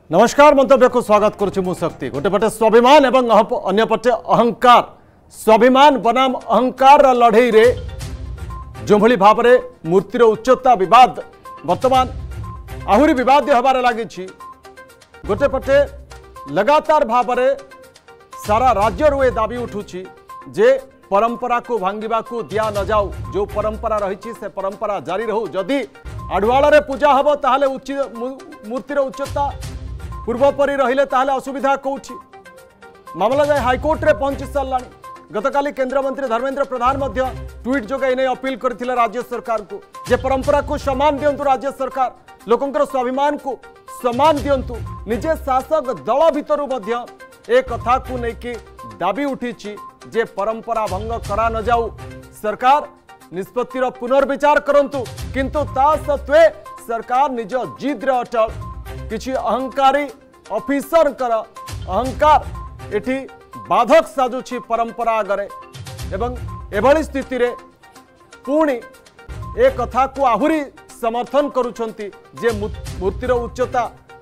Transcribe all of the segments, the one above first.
नमस्कार मंतव्य को स्वागत करुच्ची शक्ति गोटे पटे स्वाभिमान एवं अन्य पटे अहंकार स्वाभिमान बनाम अहंकार लड़ई रे जो भली भाव में मूर्तिर उच्चता विवाद वर्तमान आहुरी विवाद हबार लगी गोटे पटे लगातार भाव में सारा राज्य रू दाबी उठुची जे परंपरा को भांगा को दिया न जाऊ जो परंपरा रही से परंपरा जारी रहू जदि आढ़ुआल रे पूजा हम ताहले मूर्तिर उच्चता पूर्वपरी रहिले ताहले असुविधा कौची मामला जाए हाईकोर्ट रे पहुंची सारा गतकाली केंद्रमंत्री धर्मेंद्र प्रधान ट्वीट जोगे नहीं अपील करथिले राज्य सरकार को जे परंपरा को सम्मान दियंतु राज्य सरकार लोकंकर स्वाभिमान को सम्मान दियंतु निजे शासक दल भितरु मध्य ए कथा को लेकिन दाबी उठी जे परंपरा भंग करा न जाऊ सरकार निष्पत्तिर पुनर्विचार करंतु किंतु ता सत्वे सरकार निज जिद्र अटल किछि अहंकारी ऑफिसर कर अहंकार एठी बाधक साजुछि परंपरा आगरे एवं एभली स्थिति रे पुणी ए कथा को आहुरी समर्थन करुछंती जे मूर्तिर उच्चता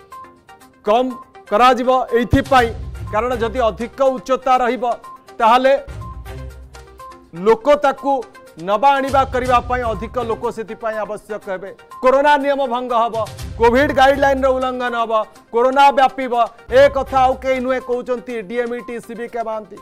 कम करा जिवो एथि पाई कारण जदि अधिक उच्चता रहिबो ताहले लोक ताकू नबा आनिबा करिबा पाई अधिक लोक सेति पाई आवश्यक हेबे कोरोना नियम भंग हब कोविड गाइडलाइन रो उल्लंघन हब कोरोना व्यापीब ए कथा आउ के नुए कहउचंती डीएमईटी सीबीके मानती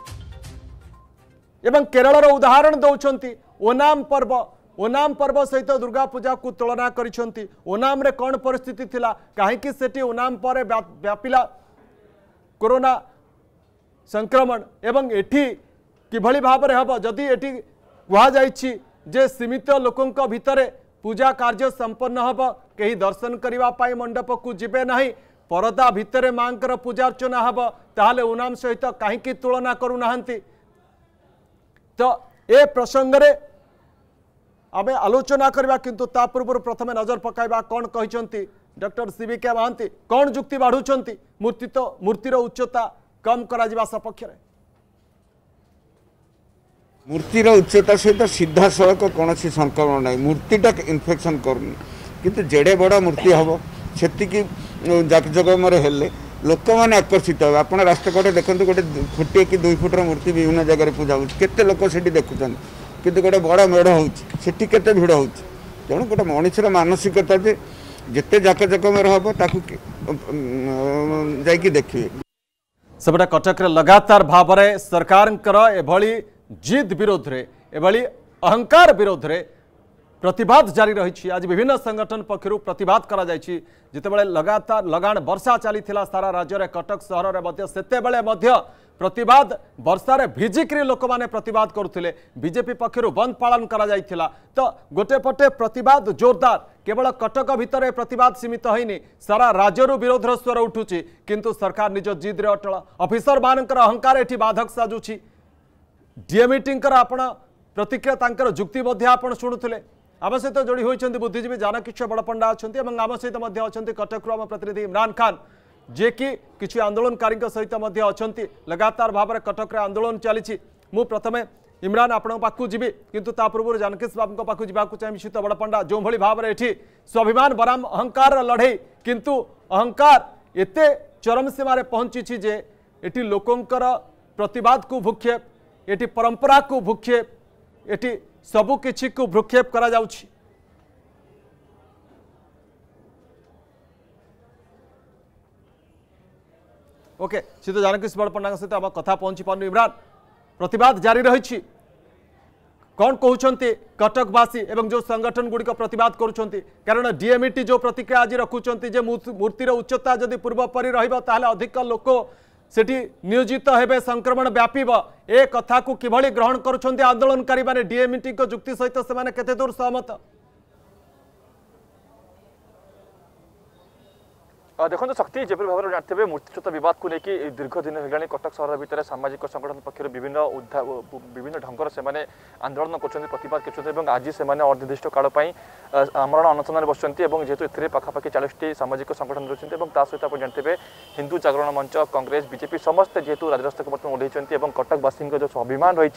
एवं केरल रो उदाहरण दउचंती ओनाम पर्व सहित दुर्गा पूजा को तुलना करिसंती ओनाम रे कोन परिस्थिति थिला काहे कि सेठी ओनाम पर व्यापिला कोरोना संक्रमण एवं एठी किभली भाव रे हब जदि एठी कहा जे सीमित लोकों भितरे पूजा कार्य संपन्न हब कहीं दर्शन करने मंडप को जीवे नहीं परदा भितरे मांकर पूजा अर्चना हब ताहले ओनाम सहित कहीं तुलना करूना तो ए प्रसंग रे आमे आलोचना करबा किंतु ता पूर्व प्रथमे नजर पकाइबा कौन कहते डॉक्टर सीबीके महांती कौन जुक्ति बाढ़ुंट मूर्तिर उच्चता कम करा सपक्ष मूर्तिर उच्चता सहित सीधा सड़क कौन संक्रमण ना मूर्तिटा इनफेक्शन करूनी किंतु जेड़े बड़ा मूर्ति हम से जाकजगम हेले लोक मैंने आकर्षित हे आप रास्ता कड़े देखते गोटे फुटे कि 2 फुटर मूर्ति विभिन्न जगह पूजा होते लोक से देखुं किंतु गोटे बड़ा मेढ़ होती केते भिड़ हो तेणु गोटे मनुष्यर मानसिकता जे जिते जाकजगम हम जाकि देखिए सेपटे कटक लगातार भाव में सरकार एभली जिद विरोध रे एभली अहंकार विरोध रे प्रतिवाद जारी रही आज विभिन्न संगठन पक्षर प्रतिवाद करा जायछि जितेबाला लगातार लगाण वर्षा चली सारा राज्य में कटक सहर में सेतेबेले प्रतिवाद वर्षा रे भिजिक्री लोक माने प्रतिवाद करुथिले बीजेपी पक्षर बंद पालन करा जायथिला तो गोटे पटे प्रतिवाद जोरदार केवल कटक भितर प्रतिवाद सीमित होइनी सारा राज्यरू विरोधर स्वर उठुची किंतु सरकार निज जिद्रे अटल ऑफिसर मानकर अहंकार एठी बाधक साजुची डीएमईटी आपण प्रतिक्रिया तांकर जुक्ति आपण शुणुले आम सहित जोड़ी होती बुद्धिजीवी जानकिशोर बड़पंडा अच्छा आम सहित अच्छा कटक आम प्रतिनिधि इमरान खान जे कि किसी आंदोलनकारी सहित अच्छा लगातार भाव में कटक आंदोलन चली मु प्रथमे इमरान आपण पाखु जीवी किंतु ता पूर्व जानकीश बाबू पाखु जावाक चाहिए श्रीत बड़पंडा जो भली भाव में एठी स्वाभिमान बनाम अहंकार लड़ई किंतु अहंकार एते चरम सीमार पहुंची जे एठी लोकंकर प्रतिवाद को भूक्षेप एटी परंपरा को भूक्षेप एटी सबु किछि को भूक्षेप करा जाउछि ओके सीधे जानकीश बड़पंडा सहित आम कथा पहुंची पारनु इमरान प्रतिवाद जारी रही कौन कहते कटकवासी एवं जो संगठन गुड़िक प्रतिवाद करुँच कारण डीएमईटी जो प्रतिक्रिया आज रखुंट मूर्तिर उच्चता जदि पूर्वपरी रहा अधिक लोक सेठी नियोजित हेबे संक्रमण व्यापीब ए कथा को किभली ग्रहण करुछन्ते आंदोलनकारी माने डीएमईटी को जुक्ति सहित से माने केते दूर सहमत देखो शक्ति जब भाव में जानते मूर्तिच्युत बद को लेकिन दीर्घ दिन होगा कटक सहर भितर सामाजिक संगठन पक्ष विभिन्न ढंगर से आंदोलन कर प्रतिवाद कर आज से अनिर्दिष्ट काल आमरण अनशन बस जेहेतु ए पाखापाखि 40टी सामाजिक संगठन रही सहित आप जानते हिंदू जागरण मंच कांग्रेस बीजेपी समस्त जेहेतु राजरास्ता को ओह्लैंट कटकवासी जो स्वाभिमान रही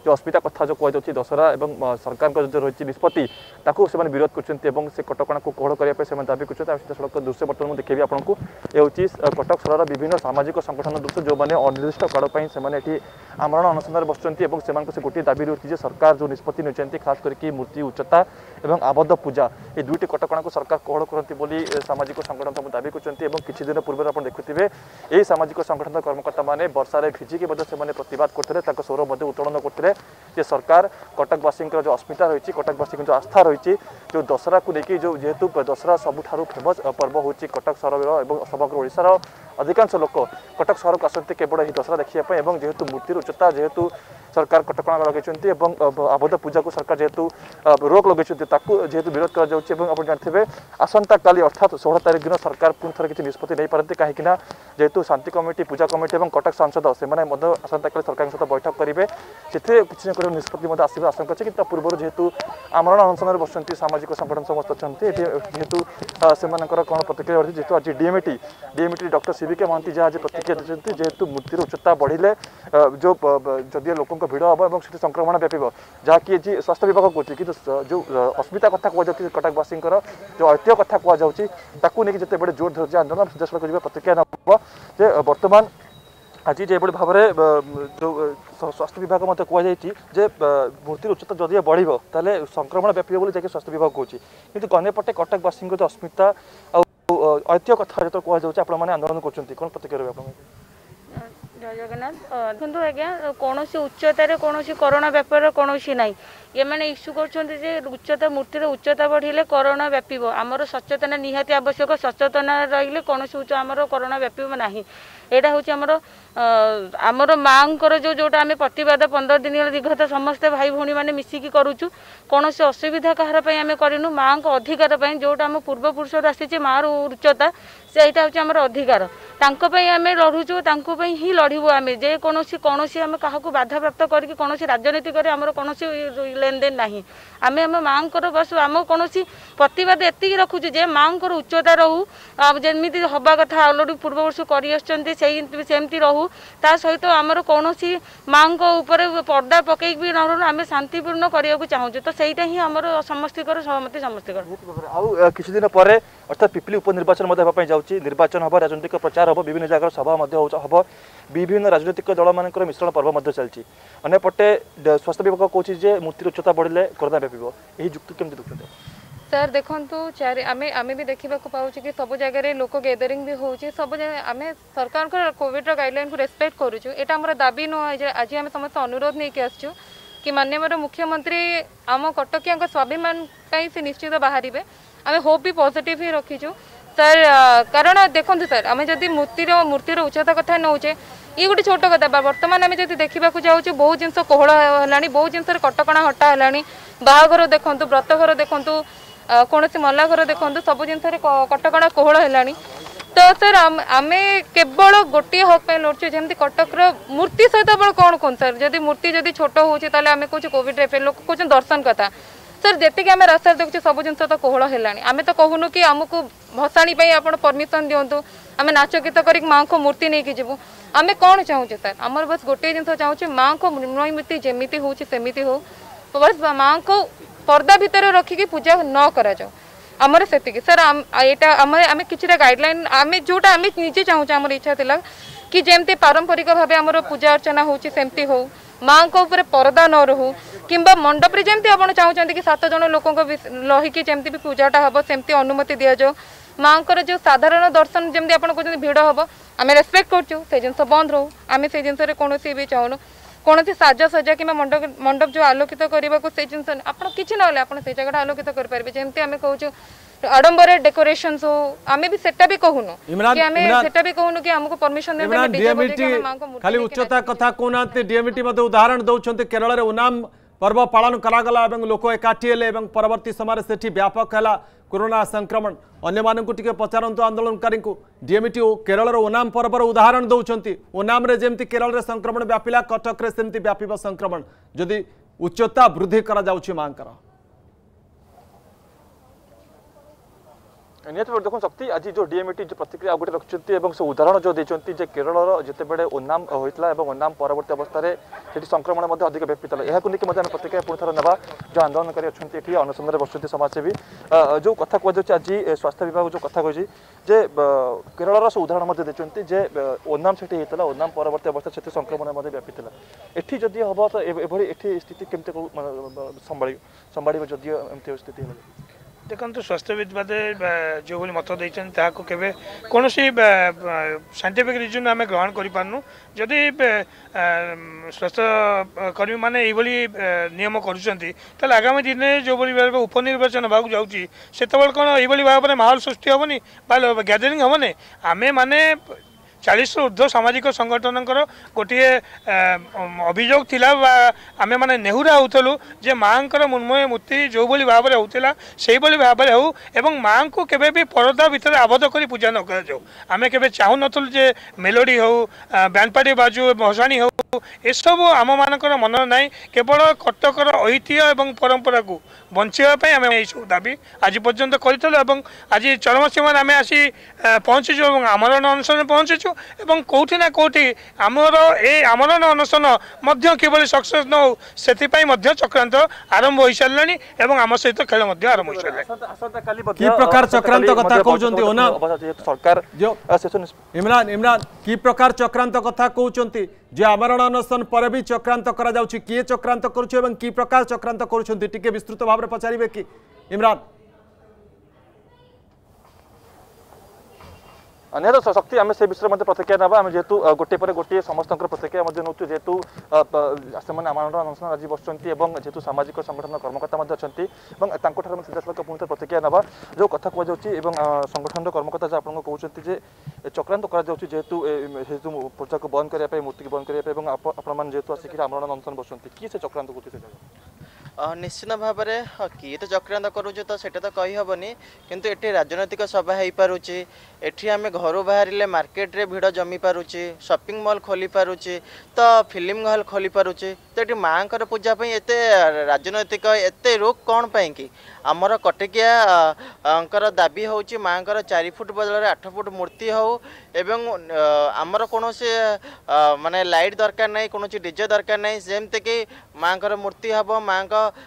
जो अस्मिता कथा जो कहुच्छी दशहरा और सरकार जो रही निष्पत्ति ताकू से विरोध कर कटकणा को कोहल करने दाबी कर दृश्य बर्तमान देखेबी आपको ये हूँ कटक सहर विभिन्न सामाजिक संगठन दृश्य जो मैंने अनिर्दिष्ट काल से आमरण अनशन बसुँच से गोटे दाबी रही सरकार जो निष्पत्ति नहीं खास करके मूर्ति उच्चता और आबद्ध पूजा ये दुईटी कटकणा को सरकार कोहल करती सामाजिक संगठन दाबी कर किसी दिन पूर्व आप देखुए यही सामाजिक संगठन कर्मकर्ता मैंने वर्षार भिजिकी प्रतिवाद करते स्वर उत्तोलन करते सरकार कटकवासी जो अस्मिता रही कटकवासी जो आस्था रही जो दशहरा को लेकिन जो जेहेतु दशहरा सबुठ फेमस पर्व हूँ कटक सहर और समग्र ओडिशार अधिकांश लोक कटक सहर को आसती केवल यही दशहरा देखा जेहेतु मूर्तिर उच्चता जेहेतु सरकार कटकणा लगे आबद्ध पूजा को सरकार जेहेतु रोक लगे जेहेतु विरोध कर जानते आसंता काली अर्थात 16 तारीख दिन सरकार पुणी थर किसी निष्पत्ति नहीं पारती कहीं जेहेतु शांति कमिटी पूजा कमिटी और कटक सांसद से आसंता काली सरकार सहित बैठक करेंगे से किसी निष्पत्ति आसवा आशंका अच्छे कि पूर्व जेहेतु आमरण अनशन बसुँच सामाजिक संगठन समस्त अच्छा जेहेतु से कौन प्रतिक्रिया रही जेहेतु आज डीएमटी डॉक्टर सीविके महांती जहाँ आज प्रतिक्रिया देते जेहेतु मूर्तिर उच्चता बढ़िले जो जदि लोक भिड़ हम और संक्रमण व्यापी जहाँकि स्वास्थ्य विभाग कहे कि जो अस्मिता कथा कहुँ कटकवासी जो ऐतिह्य कथा कहुँ जिते बड़े जोर धर आंदोलन सीधासख प्रतिक्रिया नए बर्तमान आज जो भाव में जो स्वास्थ्य विभाग मत कहुई मूर्ति उच्चता जदि बढ़ ताले संक्रमण व्यापी जैसे स्वास्थ्य विभाग कहूँ कि गनेपटे कटकवासी जो अस्मिता और ऐतिह्य कथा जो कहूँ आंदोलन कर कौन प्रतिक्रिया आप जय जगन्नाथ देखो आज्ञा कौन उच्चतार कौन कोरोना व्यापार कौन ना ये मैंने इश्यू कर उच्चता मूर्तिर उच्चता बढ़िले कोरोना व्यापीब आमर सचेतना निहाती आवश्यक सचेतन रही कौन आमर कोरोना व्यापीब ना यहाँ हूँ आमर माँ जो जोटा आम प्रतिवाद 15 दिन विगत समस्ते भाई भौणी मैंने मिसिकी करुचु कौन असुविधा कहार आम करूँ माँ को अधिकार जोटा आम पूर्वपुरुष आसी माँ उच्चता से यहाँ हूँ आम अधिकार आम लड़ुचु ही लड़ू आम जेकोसी कौन आम क्या बाधा प्राप्त करके कौन राजनीति आमर कौन लेन देन ना आम आम माँ बस आम कौन प्रतिवाद एति रखुचु जे माँ उच्चता रहू जमी हवा कथा अलरेडी पूर्ववर्ष करमती रहू ता सहित आमर कौन माँ पर्दा पकई भी न रहू आम शांतिपूर्ण करने को चाहूँ तो सहीटा ही आमर समस्तर सहमति समस्तर किसी दिन पर अर्थात पिपली उपनिर्वाचन जाऊँगी निर्वाचन हम राजनीतिक प्रचार हम विभिन्न जगह सभा हम विभिन्न राजनीतिक दल मान मिश्रण पर्व चलती अंपटे स्वास्थ्य विभाग कहे मूर्तिर उच्चता बढ़िले कोरोना व्यापीब यही जुक्ति केमती देखते सर देखु आम भी देखा पाऊँ कि सब जगह लोक गैदरिंग भी हो सब आम सरकार कोविड गाइडलाइन को रेस्पेक्ट करुचु यहाँ आम दाबी नुह आज आम समस्त अनुरोध नहीं कि आसचु कि माननीय मुख्यमंत्री आम कटकिया स्वाभिमान से निश्चित बाहर आम होप भी पॉजिटिव ही रखीचु सर कारण देखो सर आम जब मूर्तिर उच्चता कथा नौचे ये गोटे छोट कथा बर्तमान आम जब देखा जाऊँ बहुत जिन कोहल है बहुत जिन कटकणा हटा है बाहाघर देखूँ व्रतघर देखूँ कौन मलाघर देखूँ सब जिन कटकणा कोहल है तो सर आम केवल गोटे हक लड़चु जमी कटकर मूर्ति सहित आप कौन कौन सर जदि मूर्ति जदि छोट होमें कहे कोविड लोक कौन दर्शन कथा सर जी आम रास्ता देखुचे सब जिन तो कोहल है आम तो कहूनु कि आमको भसाणी आप परमिशन दिंतु आम नाच गीत कर माँ को मूर्ति नहीं कि जीवु आम कौन चाहूँ सर आमर बस गोटे जिन चाहूँ माँ को मृण्मयी जमी होमती हो बस माँ को पर्दा भितर रखिकी पूजा न करा जाओ आमर से सर यहाँ आम कि गाइडलाइन आम जोटा आम निजे चाहूँ आम इच्छा थी कि जमती पारंपरिक भाव आम पूजा अर्चना होमती हो माँ को ऊपर पर्दा न रहू कि मंडप रे जमती आप चाहते कि 7 जन लोक रहीकि जमती भी पूजाटा हम सेमती अनुमति दि जाओ माँ को जो साधारण दर्शन जमती आप कहते भिड़ हम आम रेस्पेक्ट करूँ से जिन बंद रहू आम से जिन कौन भी चाहूँ कौन साजसजा कि मंडप जो आलोकित करने को से जिन आप कि ना आप जगह आलोकित करेंगे जमती आम कहूँ आडंबर डेकोरेशन हो आम भी सेटा भी कहूनु कि आम सेटा भी कहूनु कि हमको परमिशन दे डीएमटी खाली उच्चता कथा कहना डीएमटी मते उदाहरण दउछन्ते केरल रे ओनाम पर्व पालन करागला एवं लोक एकाठी हेले एवं परवर्ती समय सेठी व्यापक हैला कोरोना संक्रमण अन्य मानकु टिके पचारंतु आंदोलनकारी को डीएमटी केरल रे ओनाम पर्वर उदाहरण दउछन्ती ओनाम रे जेमती केरल रे संक्रमण व्यापिला कटक रे सेमती व्यापिबा संक्रमण जदि उच्चता वृद्धि करा जाउछि मांकर निहत देखो शक्ति आज जो डीएमटी जो प्रतिक्रिया गोटे रखिंट से उदाहरण जो देखते जे केरल जितेबाला ओनाम होता है ओनाम परवर्त अवस्था से संक्रमण अधिक व्यापीता यह प्रतिक्रिया पुणी थर ना जो आंदोलनकारी अच्छा ये अनुसंधान बसुँच समाजसेवी जो कथा कहुच्छे आज स्वास्थ्य विभाग जो कथा कही जे केरल से उदाहरण देखते जे ओनाम से होता ओनाम परवर्त अवस्था से संक्रमण व्यापीता एटी जदि हम तो ये स्थिति केमती संभाड़ जदि एमती स्थिति देखो स्वास्थ्यविद बादे जो मत देते कौन साइंटिफिक रिजन आम ग्रहण करूँ जदि स्वास्थ्यकर्मी मैंने ये नियम कर आगामी दिन में जो भाव उपनिर्वाचन होगा जाऊँगी से कौन ये भाव में माहौल सृष्टि हेनी गैदरिंग हेनी आम मैंने 40 ऊर्ध्व सामाजिक संगठन गोटे अभियोग थिला आमे माने नेहुरा होतलु जे माँ मृण्मय मूर्ति जो भाई भाव में होता से भाव में हो एवं माँ को केबे भी परदा भितर आबद्ध कर पूजा न कर आमे केबे चाहू नथुलु जे मेलोडी हो बैंड पार्टी बाजू भसाणी हो एसबू आम मानकर मन ना केवल कटकर ऐतिह्य और परंपरा को बचाई आम यू दाबी आज पर्यंत करूँ आज चरम सीमार आम आसी पहुँचीचु और आमरण अनशन पहुँचीचु एवं कौटी ना कौटी आमर ए आमरण अनशन किभली सक्सेस न हो से चक्रांत आरंभ हो सारे और आम सहित खेल आरंभ हो सारे प्रकार चक्रांत कथा कहउचंती ओना सरकार इमरान इमरान की प्रकार चक्रांत कथा कहउचंती जे आमरण अनशन पर भी चक्रांत करा जाउची किए चक्रांत करूछ एवं की प्रकार चक्रांत करूछंती टिके विस्तृत भाव में पचारिबे कि इमरान निहत शक्ति आम से विषय में प्रतिक्रिया ना आम जेहेतु गोटे पर गोटे समस्त प्रतिक्रिया नौ जेहेतु से आमरण अनशन आज बसुँच जेहेतु सामाजिक संगठन कर्मकर्ता अच्छा सीधासल पुणी प्रतिक्रिया ना जो कथा कहुच्छी संगठन कर्मकर्ता जो आपको कहते चक्रांत जेहेतु पूजा को बंद करने मूर्ति को बंद करने जेहेतु आसिक आमरण अनशन बसुँच किए से चक्रांत कर निश्चित भाव में किए तो चक्रांत करुचे तो सेटा तो कही हेनी किंतु एटी राजनैतिक सभा हो पारुचे एठी आम घर बाहर मार्केट रे भिड़ जमी पारुचे शॉपिंग मॉल खोली पारुचे तो फिल्म हॉल खोली पारुचे तो ये माँ पूजा एत राजनैतिक एत रोक कौन पाई कि आमर कटकिया दाबी हूँ माँ 4 फुट बदल 8 फुट मूर्ति हो एवं आमर कौन से माने लाइट दरकार नहीं कौन डीजे दरकार नहीं जमती कि माँ मूर्ति हम माँ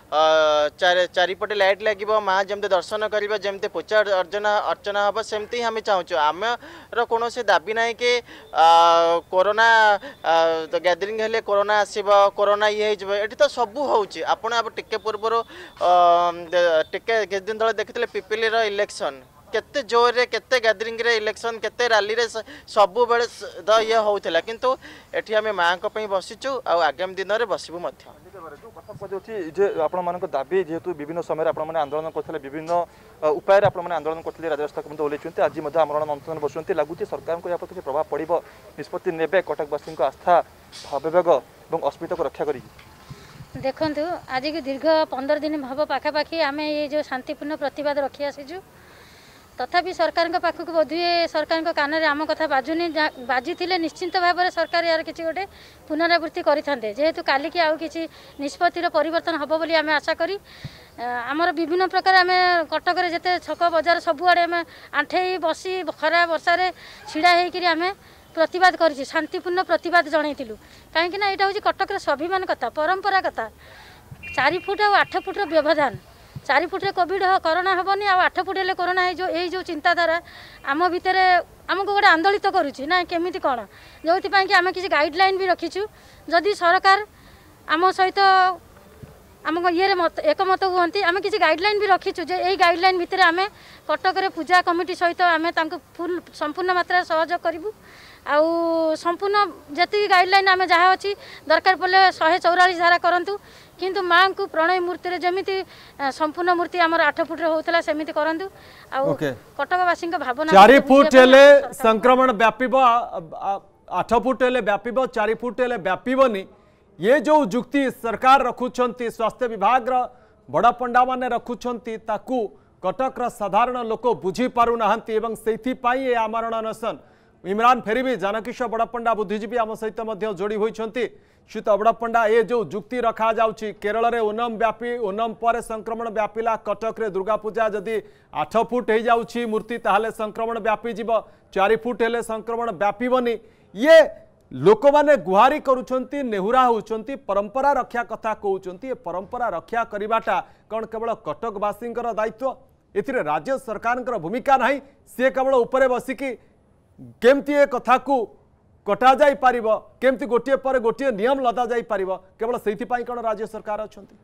चारिपटे लाइट लगे माँ जमती दर्शन करेंगे जमती पूजा अर्चना हम सेमती आम चाहूँ आमर कौन से दाबी ना कि कोरोना गैदरिंग हेले कोरोना आसब कोरोना ये ये तो सबू होपण टिके पूर्व टिके किछ दिन तले देखिले पिपिली रो इलेक्शन केते जोर रे केते गैदरिंग रे इलेक्शन केते रैली रे सबु बेले द ये होउथला किंतु एठी हमें मां को पई बसिचु आ आगामी दिन रे बसिबु मध्य जे आपण मानको दाबी जेहेतु विभिन्न समय आपण माने आंदोलन करथिले विभिन्न उपाय रे आपण माने आंदोलन करथिले राजस्था को ओलेचुंते आज मध्ये आमरण अनशन बसुंते लागुची सरकार को या पर किछ प्रभाव पड़िबो निष्पत्ति नेबे कटकवासी को आस्था भाववेग और अस्मिता को रक्षा करी देखु आज की दीर्घ 15 दिन भाव पाखापाखि आम ये जो शांतिपूर्ण प्रतिवाद रखी आसीचु तथापि सरकार पाखक बोधे सरकार कान में आम कथा बाजुनी बाजी निश्चिंत भाव में सरकार यार किसी गोटे पुनरावृत्ति करें जेहेतु काली की आउ किसी निष्पत्तिर परिवर्तन हम बोली आम आशा करी आमर विभिन्न प्रकार आम कटक जिते छक बजार सबुआड़े आम आंठे बसी खरा वर्षार छिड़ा होकर आम प्रतिवाद करी शांतिपूर्ण प्रतिवाद जनइलु कहीं यहाँ हूँ कटक स्वाभिमान कथा परंपरा कथा 4 फुट और 8 फुट व्यवधान 4 फुट कोविड कोरोना हेनी आ 8 फुट हेल्ले कोरोना यही जो चिंताधारा आम भितर आमको गोटे आंदोलित करुच्ची ना केमिति कौन जो कि आम किसी गाइडलाइन भी रखीचु जदि सरकार आम सहित आम ये एकमत हुई आम किसी गाइडलाइन भी रखीचु जे यही गाइडलाइन भितर आम कटक पूजा कमिटी सहित आम फुल संपूर्ण मात्रा सहयोग करूँ आउ संपूर्ण जी गाइडलाइन आम जहाँ अच्छी दरकार पड़े 144 धारा करूँ किंतु माँ को प्रणय मूर्ति जमीती संपूर्ण मूर्ति आमर 8 फुट होता सेमती करूँ आउ कटकवासी भावना 4 फुट हेले संक्रमण व्यापीब 8 फुट हेले व्यापीब 4 फुट हेले व्यापीबनी ये जो जुक्ति सरकार रखुंट स्वास्थ्य विभाग बड़ पंडा माने रखुंट ताकू कटक साधारण लोक बुझी पारु नाहंती एवं सेथिपाई आमरण अनशन इमरान फेरिबी जानकीश बड़पंडा बुद्धिजीवी आम सहित जोड़ी होती श्वेत अबड़पंडा ये जो जुक्ति रखा जाउची केरल रे ओनम व्यापी ओनम पर संक्रमण व्यापिला कटक रे दुर्गा पूजा जदि 8 फुट हो जाउची मूर्ति ताहले संक्रमण व्यापी जीव 4 फुट हेले संक्रमण व्यापीबनी ये लोक माने गुहारी करुछंती नेहुरा होउछंती परंपरा रक्षा कथा कहउछंती ये परंपरा रक्षा करिबाटा कौन केवल कटकवासींकर दायित्व एथिरे राज्य सरकारंकर भूमिका नाही से केवल ऊपर बसिकी केमती ए कथा को कटा जाई पारिबो केमती गोटिए पर गोटिए नियम लदा जाई पारिबो केवल सेथि पई कोन राज्य सरकार अछंती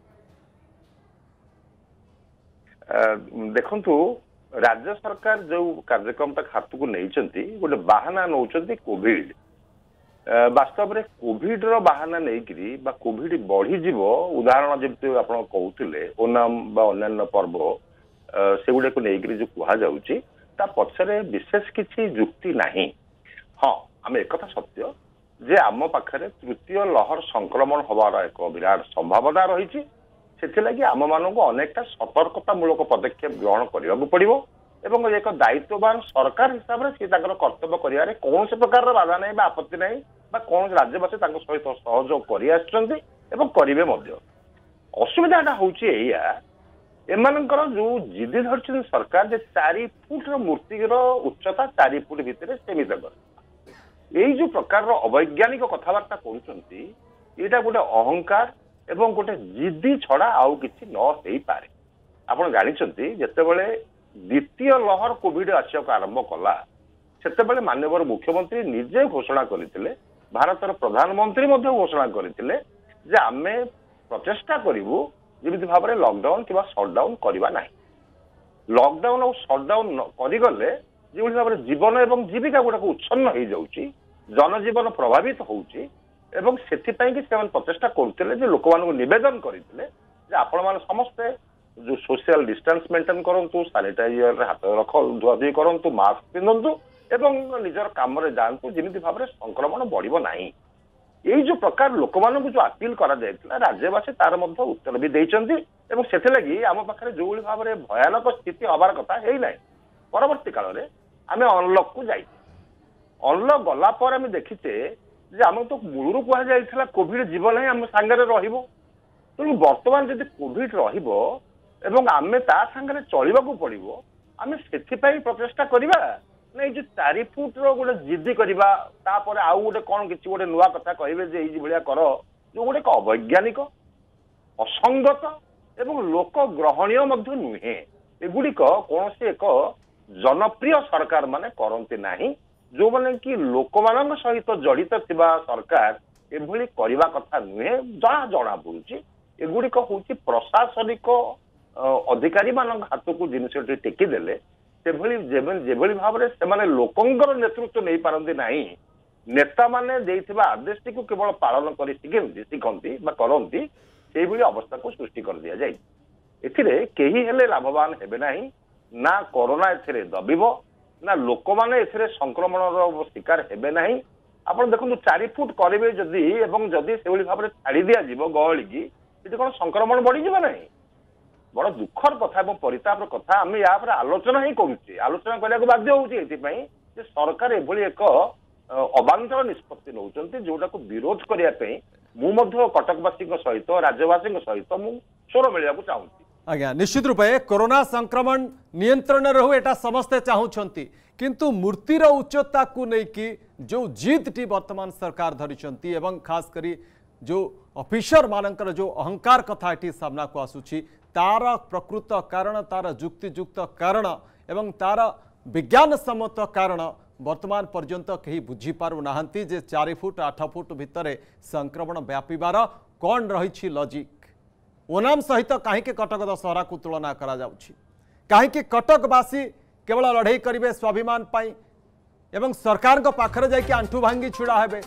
देखंतु राज्य सरकार जो कार्यक्रम तक हाथ को नहीं गोटे बाहाना नौचंती कोविड वास्तव में कोविड रो बाहाना नहीं कोविड बढ़ी जीव उदाहरण जब आप कहते ओनाम अन्य पर्व से गुड़े को लेकर जो कह जाऊँगी पछरे विशेष किसी जुक्ति नहीं हाँ आम एक सत्य जे आम पाखे तृतीय लहर संक्रमण हबार एक विराट संभावना रही से आम मानक अनेकटा सतर्कतामूलक पदक्षेप ग्रहण करने पड़ो एवं एक दायित्ववान सरकार हिसाब से कर्तव्य कर कौन प्रकार बाधा नहीं आपत्ति नहीं कौन राज्यवासी सहित सहयोग करेंगे असुविधा हूँ एमानकर जो जिदी धरती सरकार जे 4 फुट मूर्तिर उच्चता 4 फुट भितर सीमित कर यही जो प्रकार अवैज्ञानिक कथबार्ता करा गोटे अहंकार एवं गोटे जिदी छड़ा आउ किसी न हो पारे आप जानते जितेबले द्वितीय लहर कोविड आसक आरंभ कला से माननीय मुख्यमंत्री निजे घोषणा करते भारतर प्रधानमंत्री घोषणा करते आम प्रचेषा करूँ जमी भाव में लॉकडाउन कि सटडाउन करवा ना लॉकडाउन और सटडाउन करगले जो भाव में जीवन एवं जीविका गुड़ाक उच्छन्न हो जाऊँगी जनजीवन प्रभावित होउची एवं सेथिपाई कि से प्रचेषा करते लोक नवेदन करते आपण मैंने समस्ते जो सोशल डिस्टेंस मेंटेन करूँ सानिटाइजर हाथ रख धुआधुई करूँ मास्क पिंधु एवं निजर काम जातु जमी भाव में संक्रमण बढ़ ना यही जो प्रकार लोक मान जो अपील करा राज्यवासी तार उत्तर भी देते से आम पाखे जो भाव में भयानक स्थिति हबार कथा है ना परवर्ती काल में आम अनलक को जाइए अनलक गला पर आम देखीचे आम तो मूलू कहुला कोविड जीवन ही आम सांगे तेणु बर्तमान जब कोविड रही आम ता सांगे चलवाक पड़ो आम से प्रचेषा करवा ना ये 4 फुट रोटे जिद्दी करवा आउ गोटे कौन कि गोटे नुआ कथा कहे भाया कर जो गोटे अवैज्ञानिक असंगत एवं लोक ग्रहणीय नुहे एगुड़िक कौन से एक जनप्रिय सरकार माने करते नहीं जो मैंने कि लोक मान सहित जड़ित थिबा सरकार एभली करवा कथा नुहे जहाँ जना पड़ुची एगुड़िक हूँ प्रशासनिक अधिकारी मान हाथ को जिनस टेकीदेले जेभली भाव में से लोकंर नेतृत्व नहीं पारती नहीं नेता माने देइथिबा आदेश को केवल पालन कर शिखती करती से अवस्था को सृष्टि कर दि जाए एथिरे केही हेले लाभवान हेबे नहीं ना कोरोना एथिरे दबिब ना लोक माने एथिरे संक्रमण शिकार हेबे नहीं आप देखो 4 फुट करेंगे जदि एवं जदि से भाव में छाड़ी दि जाव गहली की कौन संक्रमण बढ़ी जाए ना बड़ दुखर कथा और परितापर कथा आम या आलोचना ही करुचे आलोचना करने बाध्य होती सरकार एभली एक अबांतर निष्पत्ति नौकरी जोटा को विरोध करने मु कटकवासी सहित राज्यवासी सहित मु स्वर मिलवा चाहूँगी आज्ञा निश्चित रूपे कोरोना संक्रमण नियंत्रण रहू एटा समस्ते चाहूँगी किंतु मूर्तिर उच्चता को लेकिन जो जिदटी वर्तमान सरकार धरी एवं खास करी जो ऑफिसर मानकर जो अहंकार कथा ये सामना को आसूची तार प्रकृत कारण तार युक्तियुक्त कारण एवं तार विज्ञान सम्मत कारण वर्तमान पर्यंत कहीं बुझीपारु नाहंती जे 4 फुट 8 फुट भितर संक्रमण व्यापीबार कौन रही लॉजिक ओनाम सहित कहीं कटक दशहरा को तुलना करा जाउछि कहीं कटकवासी केवल लड़ाई करेंगे स्वाभिमान पाई एवं सरकार पाखरे जाइए आंठू भांगी छिड़ा हेबे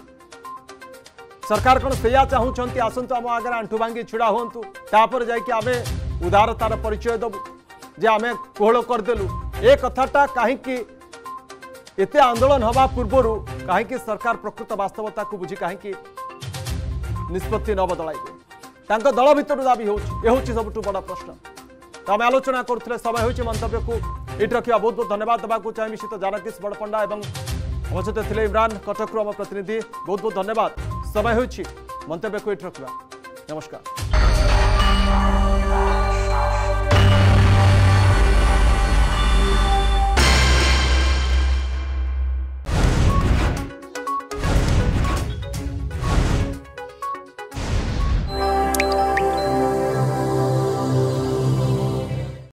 सरकार कौन से चाहूँगी आसतु आम आगे आंठू भांगी छिड़ा हूँ तापर जाइए आम उदारतार परिचय दबु जे आम कोहल करदेलु ए कथाटा कहीं एते आंदोलन हवा पूर्वर कहीं सरकार प्रकृत वास्तवता को बुझी कहीं निष्पत्ति न बदल दल भितर दाबी हूँ सबुठ बड़ प्रश्न तो आम आलोचना करुले समय हो मंतव्य को ये रखा बहुत बहुत धन्यवाद देवाक चाहिए शीत जानकीश बड़पंडा और सहित थे इमरान कटक आम प्रतिनिधि बहुत बहुत धन्यवाद समय हो मंतव्य को एट रखा। नमस्कार।